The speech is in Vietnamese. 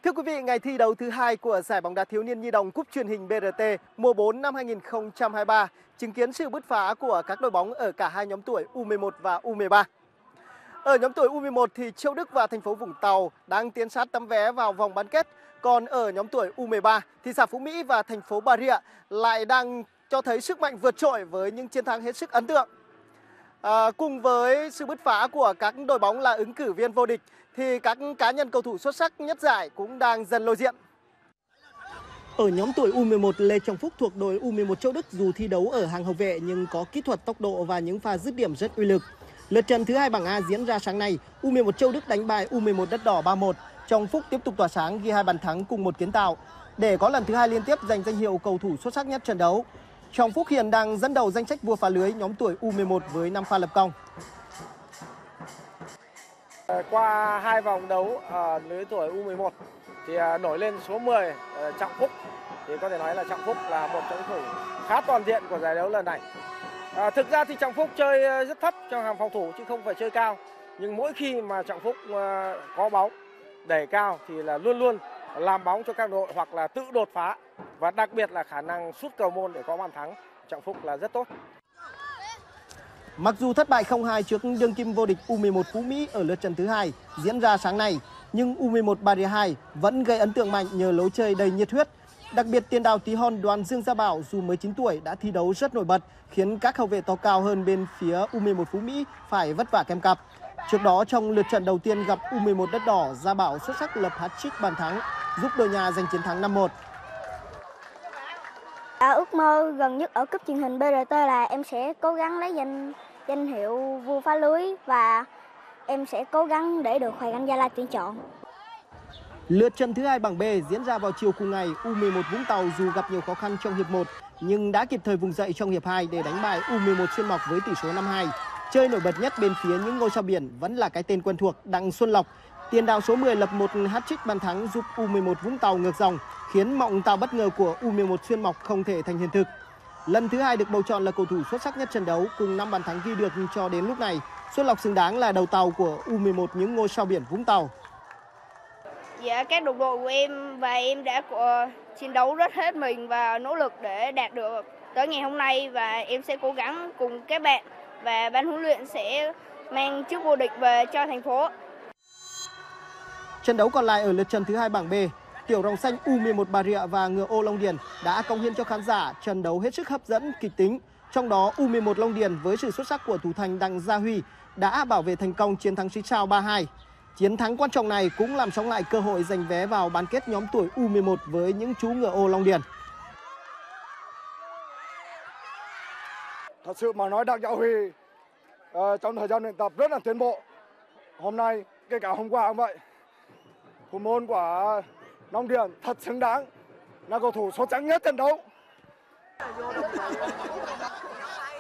Thưa quý vị, ngày thi đấu thứ hai của giải bóng đá thiếu niên nhi đồng cúp truyền hình BRT mùa 4 năm 2023 chứng kiến sự bứt phá của các đội bóng ở cả hai nhóm tuổi U11 và U13. Ở nhóm tuổi U11 thì Châu Đức và thành phố Vũng Tàu đang tiến sát tấm vé vào vòng bán kết, còn ở nhóm tuổi U13 thì xã Phú Mỹ và thành phố Bà Rịa lại đang cho thấy sức mạnh vượt trội với những chiến thắng hết sức ấn tượng. Cùng với sự bứt phá của các đội bóng là ứng cử viên vô địch thì các cá nhân cầu thủ xuất sắc nhất giải cũng đang dần lộ diện. Ở nhóm tuổi U11, Lê Trọng Phúc thuộc đội U11 Châu Đức dù thi đấu ở hàng hậu vệ nhưng có kỹ thuật, tốc độ và những pha dứt điểm rất uy lực. Lượt trận thứ hai bảng A diễn ra sáng nay, U11 Châu Đức đánh bại U11 Đất Đỏ 3-1. Trọng Phúc tiếp tục tỏa sáng ghi 2 bàn thắng cùng 1 kiến tạo để có lần thứ hai liên tiếp giành danh hiệu cầu thủ xuất sắc nhất trận đấu. Trọng Phúc hiện đang dẫn đầu danh sách vua phá lưới nhóm tuổi U11 với 5 pha lập công. Qua 2 vòng đấu ở lứa tuổi U11 thì nổi lên số 10 Trọng Phúc, thì có thể nói là Trọng Phúc là một trong những cầu thủ khá toàn diện của giải đấu lần này. Thực ra thì Trọng Phúc chơi rất thấp trong hàng phòng thủ chứ không phải chơi cao, nhưng mỗi khi mà Trọng Phúc có bóng đẩy cao thì là luôn luôn làm bóng cho các đội hoặc là tự đột phá, và đặc biệt là khả năng sút cầu môn để có bàn thắng Trọng Phúc là rất tốt. Mặc dù thất bại 0-2 trước đương kim vô địch U11 Phú Mỹ ở lượt trận thứ hai diễn ra sáng nay, nhưng U11 Bà Rịa 2 vẫn gây ấn tượng mạnh nhờ lối chơi đầy nhiệt huyết. Đặc biệt tiền đạo tí hon Đoàn Dương Gia Bảo dù mới 9 tuổi đã thi đấu rất nổi bật, khiến các hậu vệ to cao hơn bên phía U11 Phú Mỹ phải vất vả kèm cặp. Trước đó trong lượt trận đầu tiên gặp U11 Đất Đỏ, Gia Bảo xuất sắc lập hat-trick bàn thắng, giúp đội nhà giành chiến thắng 5-1. Ước mơ gần nhất ở cúp truyền hình BRT là em sẽ cố gắng lấy danh hiệu vua phá lưới và em sẽ cố gắng để được Hoàng Anh Gia Lai tuyển chọn. Lượt trận thứ hai bảng B diễn ra vào chiều cùng ngày, U11 Vũng Tàu dù gặp nhiều khó khăn trong hiệp 1 nhưng đã kịp thời vùng dậy trong hiệp 2 để đánh bại U11 Xuyên Mộc với tỷ số 5-2. Chơi nổi bật nhất bên phía những ngôi sao biển vẫn là cái tên quen thuộc Đặng Xuân Lộc. Tiền đạo số 10 lập một hat-trick bàn thắng giúp U11 Vũng Tàu ngược dòng, khiến mộng tạo bất ngờ của U11 Xuyên Mộc không thể thành hiện thực. Lần thứ hai được bầu chọn là cầu thủ xuất sắc nhất trận đấu cùng 5 bàn thắng ghi được cho đến lúc này. Xuân Lộc xứng đáng là đầu tàu của U11 những ngôi sao biển Vũng Tàu. Dạ, các đồng đội của em và em đã chiến đấu rất hết mình và nỗ lực để đạt được tới ngày hôm nay, và em sẽ cố gắng cùng các bạn và ban huấn luyện sẽ mang chức vô địch về cho thành phố. Trận đấu còn lại ở lượt trận thứ hai bảng B, Tiểu Rồng Xanh U11 Bà Rịa và Ngựa Ô Long Điền đã cống hiến cho khán giả trận đấu hết sức hấp dẫn, kịch tính. Trong đó U11 Long Điền với sự xuất sắc của thủ thành Đặng Gia Huy đã bảo vệ thành công chiến thắng xích sao 3-2. Chiến thắng quan trọng này cũng làm sống lại cơ hội giành vé vào bán kết nhóm tuổi U11 với những chú Ngựa Ô Long Điền. Thật sự mà nói, Đặng Gia Huy trong thời gian luyện tập rất là tiến bộ. Hôm nay kể cả hôm qua cũng vậy, thủ môn của Long Điền thật xứng đáng là cầu thủ xuất sắc nhất trận đấu.